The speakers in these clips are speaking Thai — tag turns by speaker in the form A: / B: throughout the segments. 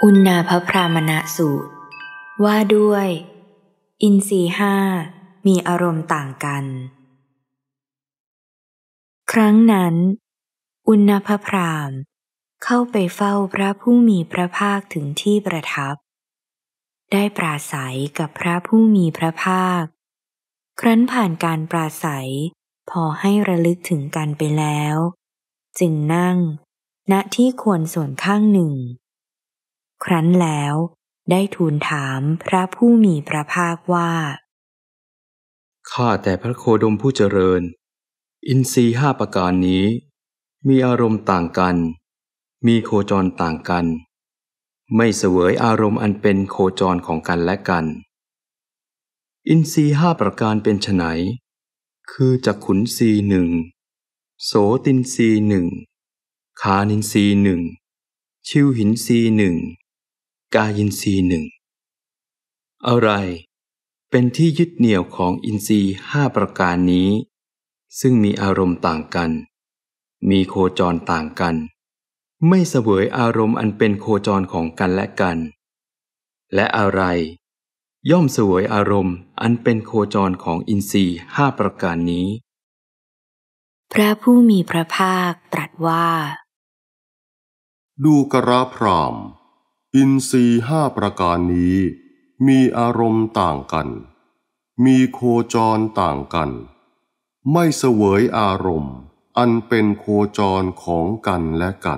A: อุณณาภพรามณสูตรว่าด้วยอินทรีย์ห้ามีอารมณ์ต่างกันครั้งนั้นอุณณภพราหมณ์เข้าไปเฝ้าพระผู้มีพระภาคถึงที่ประทับได้ปราศัยกับพระผู้มีพระภาคครั้นผ่านการปราศัยพอให้ระลึกถึงกันไปแล้วจึงนั่งณที่ควรส่วนข้างหนึ่งครั้นแล้วได้ทูลถามพระผู้มีพระภาคว่า
B: ข้าแต่พระโคดมผู้เจริญอินทรีย์ห้าประการนี้มีอารมณ์ต่างกันมีโคจรต่างกันไม่เสวยอารมณ์อันเป็นโคจรของกันและกันอินทรีย์ห้าประการเป็นไฉนคือจักขุนทรีย์หนึ่งโสตินทรีย์หนึ่งคานินทรีย์หนึ่งชิวหินทรีย์หนึ่งกายินทรีย์หนึ่งอะไรเป็นที่ยึดเหนี่ยวของอินทรีย์ห้าประการนี้ซึ่งมีอารมณ์ต่างกันมีโคจรต่างกันไม่เสวยอารมณ์อันเป็นโคจรของกันและกันและอะไรย่อมเสวยอารมณ์อันเป็นโคจรของอินทรีย์ห้าประการนี้
A: พระผู้มีพระภาคตรัสว่า
C: ดูกระพราหมณ์อินทรีย์ห้าประการนี้มีอารมณ์ต่างกันมีโคจรต่างกันไม่เสวยอารมณ์อันเป็นโคจรของกันและกัน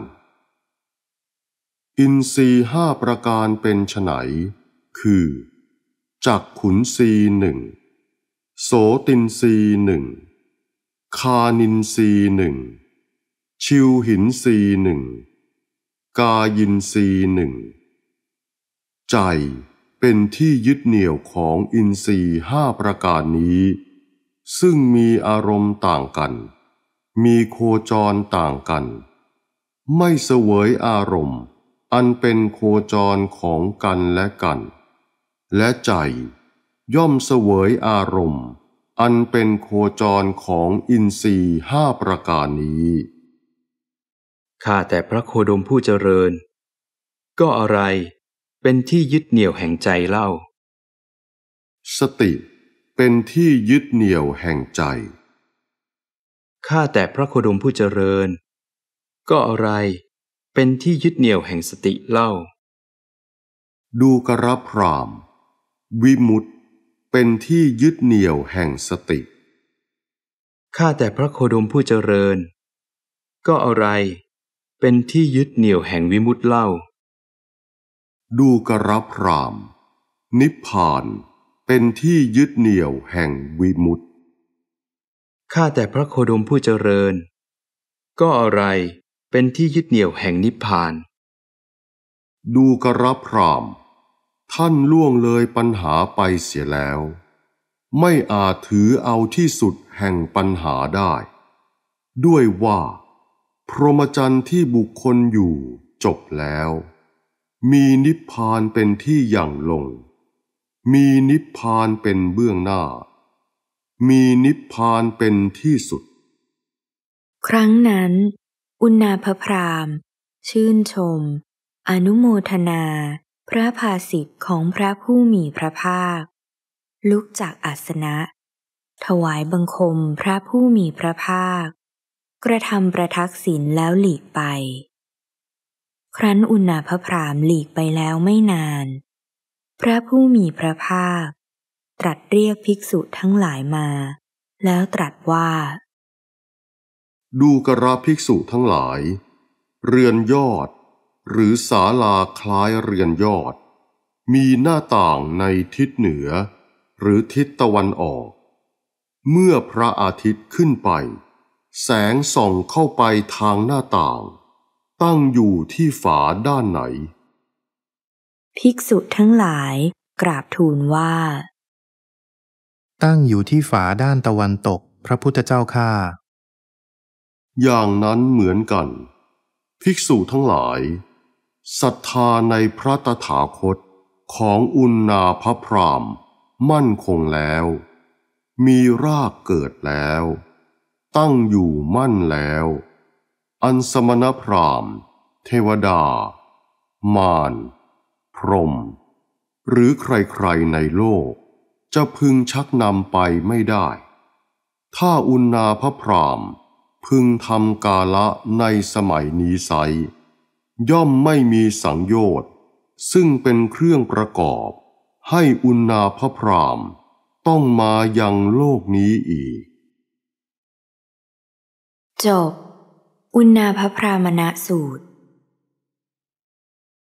C: อินทรีย์ห้าประการเป็นไฉนคือจักขุนทรีย์หนึ่งโสตินทรีย์หนึ่งคานินทรีย์หนึ่งชิวหินทรีย์หนึ่งกายินทรีย์หนึ่งใจเป็นที่ยึดเหนี่ยวของอินทรีย์ห้าประการนี้ซึ่งมีอารมณ์ต่างกันมีโคจรต่างกันไม่เสวยอารมณ์อันเป็นโคจรของกันและกันและใจย่อมเสวยอารมณ์อันเป็นโคจรของอินทรีย์ห้าประการนี้
B: ข้าแต่พระโคดมผู้เจริญก็อะไรเป็นที่ยึดเหนี่ยวแห่งใจเล่า
C: สติเป็นที่ยึดเหนี่ยวแห่งใจ
B: ข้าแต่พระโคดมผู้เจริญก็อะไรเป็นที่ยึดเหนี่ยวแห่งสติเล่า
C: ดูกระพราหมณ์วิมุตติเป็นที่ยึดเหนี่ยวแห่งสติ
B: ข้าแต่พระโคดมผู้เจริญก็อะไรเป็นที่ยึดเหนี่ยวแห่งวิมุตติเล่า
C: ดูกระพราหมณ์นิพพานเป็นที่ยึดเหนี่ยวแห่งวิมุตติ
B: ข้าแต่พระโคดมผู้เจริญก็อะไรเป็นที่ยึดเหนี่ยวแห่งนิพพาน
C: ดูกระพราหมณ์ท่านล่วงเลยปัญหาไปเสียแล้วไม่อาจถือเอาที่สุดแห่งปัญหาได้ด้วยว่าพรหมจรรย์ที่บุคคลอยู่จบแล้วมีนิพพานเป็นที่ยั่งลงมีนิพพานเป็นเบื้องหน้ามีนิพพานเป็นที่สุด
A: ครั้งนั้นอุณณาภพราหมณ์ชื่นชมอนุโมทนาพระภาสิทธิ์ของพระผู้มีพระภาคลุกจากอาสนะถวายบังคมพระผู้มีพระภาคกระทำประทักษิณแล้วหลีกไปครั้นอุณณาภพราหมณ์หลีกไปแล้วไม่นานพระผู้มีพระภาคตรัสเรียกภิกษุทั้งหลายมาแล้วตรัสว่า
C: ดูกระภิกษุทั้งหลายเรือนยอดหรือศาลาคล้ายเรือนยอดมีหน้าต่างในทิศเหนือหรือทิศตะวันออกเมื่อพระอาทิตย์ขึ้นไปแสงส่องเข้าไปทางหน้าต่างตั้งอยู่ที่ฝาด้านไหน
A: ภิกษุทั้งหลายกราบทูลว่า
D: ตั้งอยู่ที่ฝาด้านตะวันตกพระพุทธเจ้าข้า
C: อย่างนั้นเหมือนกันภิกษุทั้งหลายศรัทธาในพระตถาคตของอุณณาภพราหมณ์มั่นคงแล้วมีรากเกิดแล้วตั้งอยู่มั่นแล้วอันสมณพราหมณ์เทวดามารรหมหรือใครๆในโลกจะพึงชักนำไปไม่ได้ถ้าอุณาภพราหมณ์พึงทำกาละในสมัยนี้ไซย่อมไม่มีสังโยชน์ซึ่งเป็นเครื่องประกอบให้อุณาภพราหมณ์ต้องมายังโลกนี้อีก
A: จบอุณาภพรามณสูตร